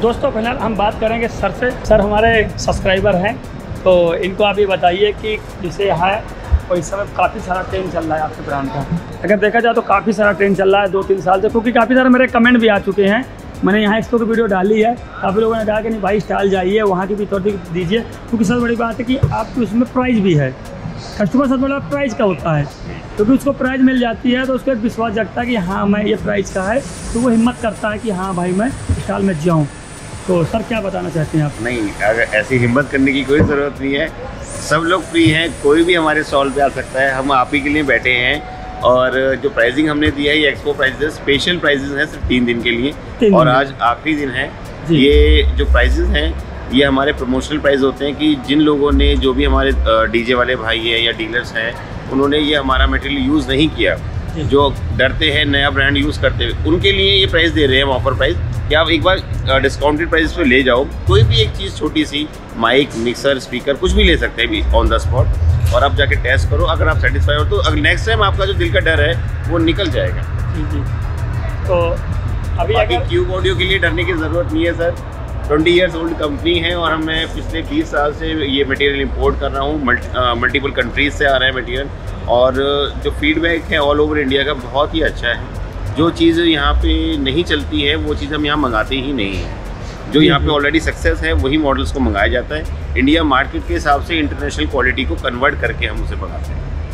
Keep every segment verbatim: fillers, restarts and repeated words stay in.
दोस्तों फिलहाल हम बात करेंगे सर से। सर हमारे सब्सक्राइबर हैं, तो इनको आप ये बताइए कि जिसे है और इस समय काफ़ी सारा ट्रेंड चल रहा है आपके ब्रांड का। अगर देखा जाए तो काफ़ी सारा ट्रेंड चल रहा है दो तीन साल से, क्योंकि काफ़ी सारे मेरे कमेंट भी आ चुके हैं। मैंने यहाँ एक्सपो की वीडियो डाली है, काफ़ी लोगों ने कहा कि नहीं भाई स्टाइल जाइए, वहाँ की भी थोड़ी दीजिए, क्योंकि सबसे बड़ी बात है कि आपकी उसमें प्राइस भी है। कस्टमर सबसे बड़ा प्राइस का होता है, क्योंकि उसको प्राइस मिल जाती है तो उसको एक विश्वास जगता है कि हाँ मैं ये प्राइस का है, तो वो हिम्मत करता है कि हाँ भाई मैं स्टाइल में जाऊँ। तो सर क्या बताना चाहते हैं आप? नहीं, अगर ऐसी हिम्मत करने की कोई ज़रूरत नहीं है, सब लोग फ्री हैं, कोई भी हमारे स्टॉल पे आ सकता है। हम आप ही के लिए बैठे हैं और जो प्राइसिंग हमने दिया है ये एक्सपो प्राइसेस स्पेशल प्राइसेस हैं सिर्फ तीन दिन के लिए, और आज आखिरी दिन है। ये जो प्राइसेस हैं ये हमारे प्रमोशनल प्राइस होते हैं कि जिन लोगों ने, जो भी हमारे डीजे वाले भाई हैं या डीलर्स हैं, उन्होंने ये हमारा मटेरियल यूज़ नहीं किया, जो डरते हैं नया ब्रांड यूज़ करते हुए, उनके लिए ये प्राइस दे रहे हैं हम, ऑफर प्राइस, कि आप एक बार डिस्काउंटेड प्राइस पे ले जाओ। कोई भी एक चीज़ छोटी सी, माइक, मिक्सर, स्पीकर, कुछ भी ले सकते हैं भी ऑन द स्पॉट, और आप जाके टेस्ट करो। अगर आप सेटिस्फाई हो तो अगर नेक्स्ट टाइम आपका जो दिल का डर है वो निकल जाएगा। जी जी। तो अभी बाकी क्यूब ऑडियो के लिए डरने की ज़रूरत नहीं है sir. Twenty years old company है और हम मैं पिछले बीस साल से ये मटेरियल इंपोर्ट कर रहा हूँ। मल्टीपल कंट्रीज से आ रहा है मटेरियल, और जो फीडबैक है ऑल ओवर इंडिया का बहुत ही अच्छा है। जो चीज़ यहाँ पे नहीं चलती है वो चीज़ हम यहाँ मंगाते ही नहीं हैं। जो यहाँ पे ऑलरेडी सक्सेस है वही मॉडल्स को मंगाया जाता है। इंडिया मार्केट के हिसाब से इंटरनेशनल क्वालिटी को कन्वर्ट करके हम उसे मंगाते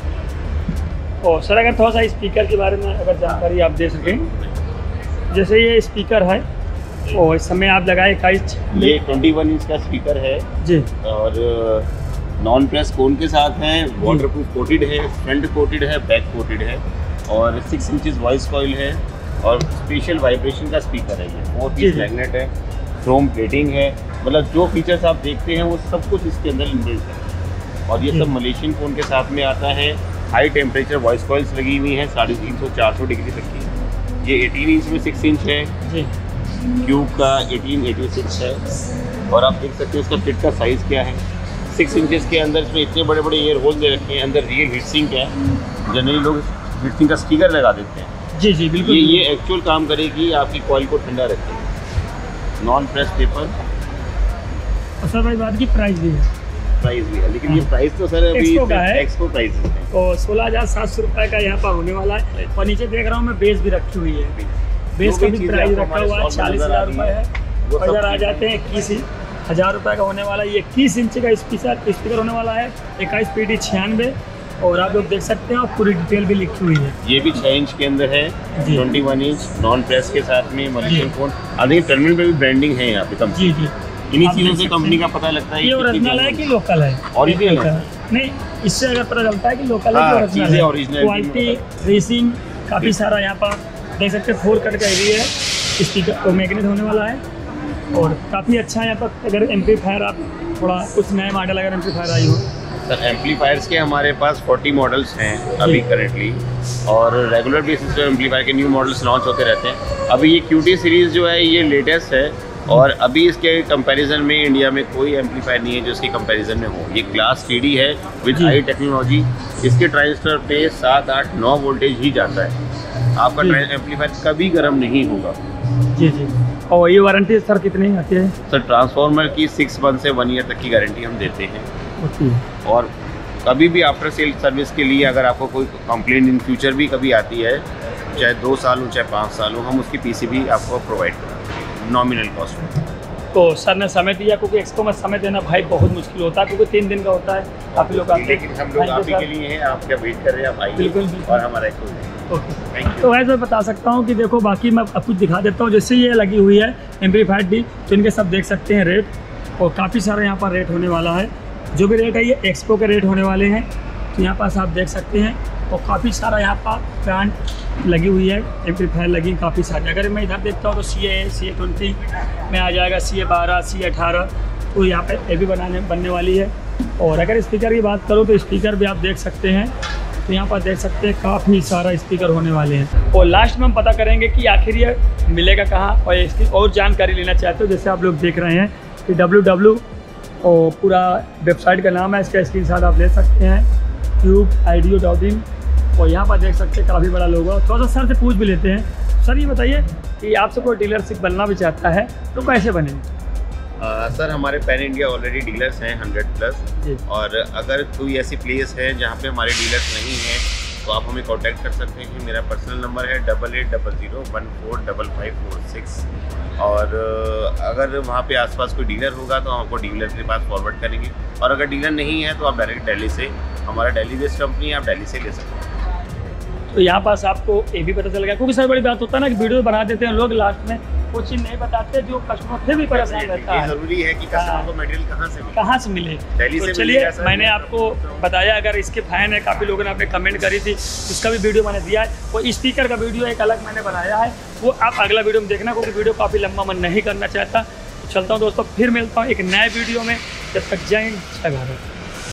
हैं। और सर अगर थोड़ा सा स्पीकर के बारे में अगर जानकारी आप दे सकें, जैसे ये स्पीकर है और इस समय आप लगाए इक्कीस, ये इक्कीस इंच का स्पीकर है जी, और नॉन प्रेस कोन के साथ है, वाटर प्रूफ कोटेड है, फ्रंट कोटेड है, बैक कोटेड है, और सिक्स इंचेस वॉइस कॉइल है, और स्पेशल वाइब्रेशन का स्पीकर है। ये फोर पीस मैग्नेट है, क्रोम प्लेटिंग है, मतलब जो फीचर्स आप देखते हैं वो सब कुछ इसके अंदर इनबिल्ट है। और ये सब मलेशियन फोन के साथ में आता है। हाई टेम्परेचर वॉइस कॉइल्स लगी हुई हैं, साढ़े तीन सौ चार सौ डिग्री तक की। ये अठारह इंच में सिक्स इंच है जी, क्यूब का अठारह छियासी है, और आप देख सकते हैं इसका पिट का साइज़ क्या है। सिक्स इंचेस के अंदर इसमें इतने बड़े बड़े एयर होल दे रखे हैं, अंदर रियल हीट सिंक है। जनरली लोग हीट सिंक का स्टिकर लगा देते हैं। जी जी बिल्कुल। ये ये एक्चुअल काम करेगी, आपकी कॉइल को ठंडा रखेगी। Non press paper. और सर भाई बात की प्राइस भी है, प्राइस भी है, लेकिन ये प्राइस तो सर अभी एक्सपो का है, एक्सपो प्राइस है। तो सोलह हज़ार सात सौ रुपये का यहाँ पर होने वाला है। और नीचे देख रहा हूँ मैं बेस भी रखी हुई है, बेस का भी प्राइस रखा हुआ है, चालीस हज़ार रुपये है। और इधर आ जाते हैं इक्कीस हज़ार रुपये का होने वाला है। ये इक्कीस इंच का स्पीकर स्पीकर होने वाला है, इक्कीस पी डी छियानवे, और आप लोग देख सकते हैं और पूरी डिटेल भी लिखी हुई है। ये भी छः इंच के अंदर है, इक्कीस इंच नॉन प्रेस के साथ में मलेशियन फोन। आगे टर्मिनल पे भी ब्रांडिंग है यहाँ पे कम। जी जी, इन्हीं चीज़ों से कंपनी का पता लगता है ये ओरिजिनल है कि लोकल है। ओरिजिनल है, नहीं इससे अगर पता चलता है कि लोकल है कि ओरिजिनल है। क्वालिटी, रेसिंग काफ़ी सारा यहाँ पर देख सकते हैं। फोर कट का भी है, स्पीकर और मैग्नेट होने वाला है, और काफ़ी अच्छा है यहाँ पर। अगर एम्पलीफायर आप थोड़ा कुछ नए मॉडल अगर एम्पलीफायर आई हो सर, एम्पलीफायर्स के हमारे पास चालीस मॉडल्स हैं अभी करेंटली, और रेगुलर बेसिस पे एम्पलीफायर के न्यू मॉडल्स लॉन्च होते रहते हैं। अभी ये क्यूटी सीरीज़ जो है ये लेटेस्ट है, और अभी इसके कंपैरिजन में इंडिया में कोई एम्पलीफायर नहीं है जो इसके कंपैरिजन में हो। ये क्लास टी डी है विद हाई टेक्नोलॉजी। इसके ट्रांजिस्टर पे सात आठ नौ वोल्टेज ही जाता है। आपका एम्पलीफायर कभी गर्म नहीं होगा। जी जी। और ये वारंटी सर कितनी आती है? सर ट्रांसफार्मर की सिक्स मंथ से वन ईयर तक की गारंटी हम देते हैं। और कभी भी आफ्टर सेल सर्विस के लिए अगर आपको कोई कंप्लेंट इन फ्यूचर भी कभी आती है, चाहे दो साल हो चाहे पाँच साल हो, हम उसकी पीसीबी आपको प्रोवाइड करेंगे नॉमिनल कॉस्ट में। तो सर ने समय दिया, क्योंकि एक्सपो में समय देना भाई बहुत मुश्किल होता है, क्योंकि तीन दिन का होता है। काफ़ी लोग आते हैं, लेकिन हम लोग आप ही के लिए हैं, आप क्या वेट कर रहे हैं, आप आइए। बिल्कुल बिल्कुल। और हमारा ओके, तो वैसे मैं बता सकता हूँ कि देखो, बाकी मैं अब कुछ दिखा देता हूँ। जैसे ये लगी हुई है एम्पलीफायर डी, तो इनके सब देख सकते हैं रेट, और काफ़ी सारा यहाँ पर रेट होने वाला है। जो भी रेट है ये एक्सपो के रेट होने वाले हैं, तो यहाँ पास आप देख सकते हैं। और काफ़ी सारा यहाँ पर ब्रांड लगी हुई है, एम्पलीफायर लगी काफ़ी सारी। अगर मैं इधर देखता हूँ तो सी ए सी ए ट्वेंटी में आ जाएगा, सी ए बारह, सी ए अठारह, तो यहाँ पे ए भी बनाने बनने वाली है। और अगर स्पीकर की बात करूँ तो स्पीकर भी आप देख सकते हैं, तो यहाँ पर देख सकते हैं काफ़ी सारा स्पीकर होने वाले हैं। और लास्ट में हम पता करेंगे कि आखिर ये मिलेगा कहाँ, और इसकी और जानकारी लेना चाहते हो, जैसे आप लोग देख रहे हैं कि डब्ल्यू डब्ल्यू और पूरा वेबसाइट का नाम है, इसका स्क्रीनशॉट आप ले सकते हैं, क्यूब आइडियो डॉट इन। और यहाँ पर देख सकते हैं काफ़ी बड़ा लोगो। थोड़ा सा सर से पूछ भी लेते हैं। सर ये बताइए कि आपसे कोई डीलरशिप बनना भी चाहता है तो कैसे बनेगी? सर हमारे पैन इंडिया ऑलरेडी डीलर्स हैं हंड्रेड प्लस, और अगर कोई ऐसी प्लेस है जहाँ पे हमारे डीलर्स नहीं हैं तो आप हमें कांटेक्ट कर सकते हैं। मेरा पर्सनल नंबर है double eight double zero one four double five four six, और अगर वहाँ पे आसपास कोई डीलर होगा तो हम आपको डीलर के पास फॉरवर्ड करेंगे, और अगर डीलर नहीं है तो आप डायरेक्ट दिल्ली से, हमारा दिल्ली बेस्ड कंपनी है, आप दिल्ली से ले सकते हैं। तो यहाँ पास आपको ये भी पता चल गया, क्योंकि सर बड़ी बात होता है ना कि वीडियो बना देते हैं लोग, लास्ट में वो चीज़ नहीं बताते जो कस्टमर फिर भी परेशान रहता है। जरूरी है कि कस्टमर को मटेरियल कहाँ से मिले, कहाँ से मिले। तो चलिए मैंने आपको बताया, अगर इसके फैन है, काफ़ी लोगों ने आपने कमेंट करी थी, उसका भी वीडियो मैंने दिया है। वो स्पीकर का वीडियो एक अलग मैंने बनाया है, वो आप अगला वीडियो में देखना, क्योंकि वीडियो काफ़ी लंबा मैं नहीं करना चाहता। चलता हूँ दोस्तों, फिर मिलता हूँ एक नए वीडियो में, जब तक जय हिंद जय भारत।